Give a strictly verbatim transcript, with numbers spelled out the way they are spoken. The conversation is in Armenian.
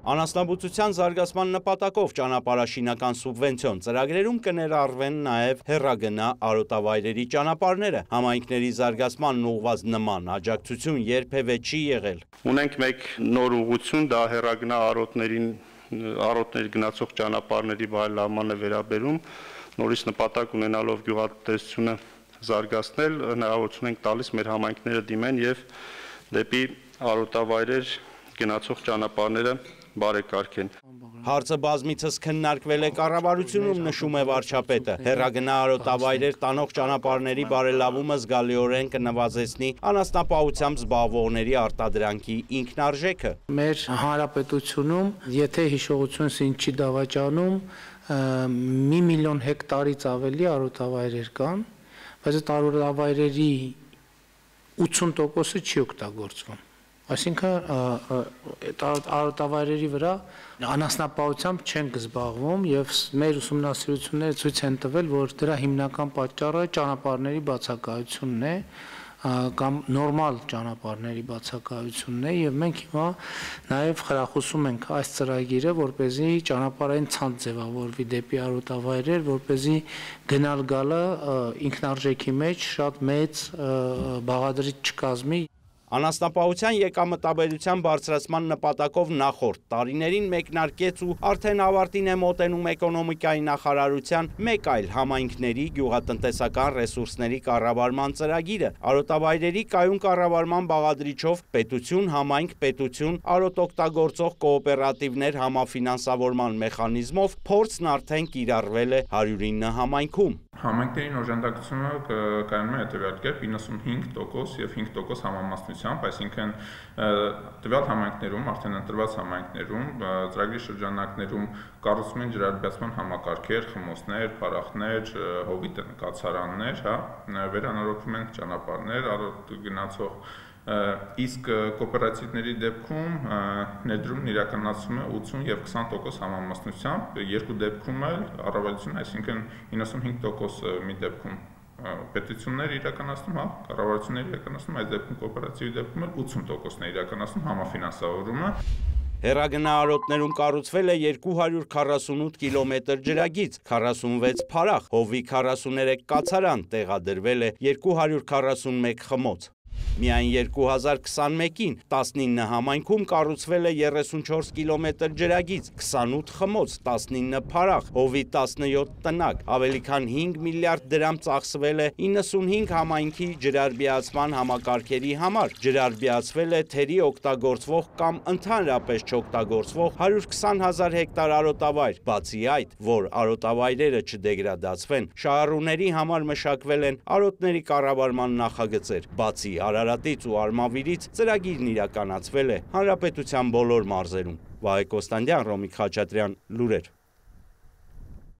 Անասնաբուծության զարգացման նպատակով ճանապարհաշինական սուբվենցիոն ծրագրերում կներառվեն նաև հեռագնա արոտավայրերի ճանապարհները։ Համայնքների զարգացմանն ուղղված նման աջակցություն երբևէ չի եղել։ Ունենք մեկ նոր ուղղություն, դա հեռագնա արոտներին, արոտների գնացող ճանապարհների բարելավմանը վերաբերում, նորից նպատակ ունենալով գյուղատնտեսությունը զարգացնել, հնարավորություն ենք տալիս մեր համայնքները դիմեն եւ դեպի արոտավայրեր գնացող ճանապարհները բարեկարգեն։ Հարցը բազմիցս քննարկվել է կառավարությունում, նշում է վարչապետը։ Հեռագնա արոտավայրեր տանող ճանապարհների բարելավումը զգալիորեն կնվազեցնի անասնապահությամբ զբաղվողների արտադրանքի ինքնարժեքը։ Մեր հանրապետությունում, եթե հիշողությունս ինձ չի դավաճանում, մի միլիոն հեկտարից ավելի արոտավայրեր կան, բայց այդ արոտավայրերի ութսուն տոկոսը չի օգտագործվում։ Այսինքն արոտավայրերի վրա անասնապահությամբ չենք զբաղվում եւ մեր ուսումնասիրությունները ցույց են տվել, որ դրա հիմնական պատճառը ճանապարհների բացակայությունն է կամ նորմալ ճանապարհների բացակայությունն է եւ մենք հիմա նաեւ խրախուսում ենք այս ծրագիրը, որպեսզի ճանապարհային ցանց ձևավորվի դեպի արոտավայրեր, որպեսզի գնալ գալը ինքնարժեքի մեջ շատ մեծ բաղադրիչ չկազմի։ Անասնապահության եկամտաբերության բարձրացման նպատակով նախորդ տարիներին մեկնարկեց ու արդեն ավարտին է մոտենում էկոնոմիկայի նախարարության մեկ այլ համայնքների գյուղատնտեսական ռեսուրսների կառավարման ծրագիրը։ Արոտավայրերի կայուն կառավարման բաղադրիչով պետություն, համայնք, պետություն, արոտ օգտագործող կոոպերատիվներ համաֆինանսավորման մեխանիզմով փորձն արդեն կիրառվել է հարյուր ինը համայնքում։ Համայնքների օժանդակությունը կայանում է հետևյալ կերպ իննսունհինգ տոկոս եւ հինգ տոկոս համամասնությամբ, այսինքն տվյալ համայնքներում, արդեն ընտրված համայնքներում, ծրագրի շրջանակներում կառուցվում են ջրարգացման համակարգեր, խմոցներ, փարախներ, հովիտ կացարաններ, հա, վերանորոգվում են ճանապարհներ, արոտ գնացող իսկ կոոպերատիվների դեպքում ներդրումն իրականացվում է ութսուն եւ քսան տոկոս համամասնությամբ, երկու դեպքում էլ առավելություն, այսինքն իննսունհինգ տոկոս մի դեպքում պետություններ իրականացնում, հա, կառավարություններ իրականացնում, այս դեպքում կոոպերատիվի դեպքում էլ ութսուն տոկոսն է իրականացնում համաֆինանսավորումը։ Հեռագնա արոտներում կառուցվել է երկու հարյուր քառասունութ կիլոմետր ջրագիծ, քառասունվեց փարախ, հովի քառասուներեք կացարան, տեղադրվել է երկու հարյուր քառասունմեկ խմոց։ Միայն երկու հազար քսանմեկին տասնինը համայնքում կառուցվել է երեսունչորս կիլոմետր ջրագիծ, քսանութ խմոց, տասնինը փարախ, հովի տասնյոթ տնակ, ավելի քան հինգ միլիարդ դրամ ծախսվել է իննսունհինգ համայնքի ջրարբիացման համակարգերի համար, ջրարբիացվել է թերի օգտագործվող կամ ընդհանրապես չօգտագործվող հարյուր քսան հազար հեկտար արոտավայր, բացի այդ, որ արոտավայրերը չդեգրադացվեն, շահառուների համար մշակվել են արոտների կառավարման նախագծեր, բացի Արարատից ու Արմավիրից ծրագիրն իրականացվել է հանրապետության բոլոր մարզերում։ Վահե Կոստանդյան, Ռոմիկ Խաչատրյան, լուրեր։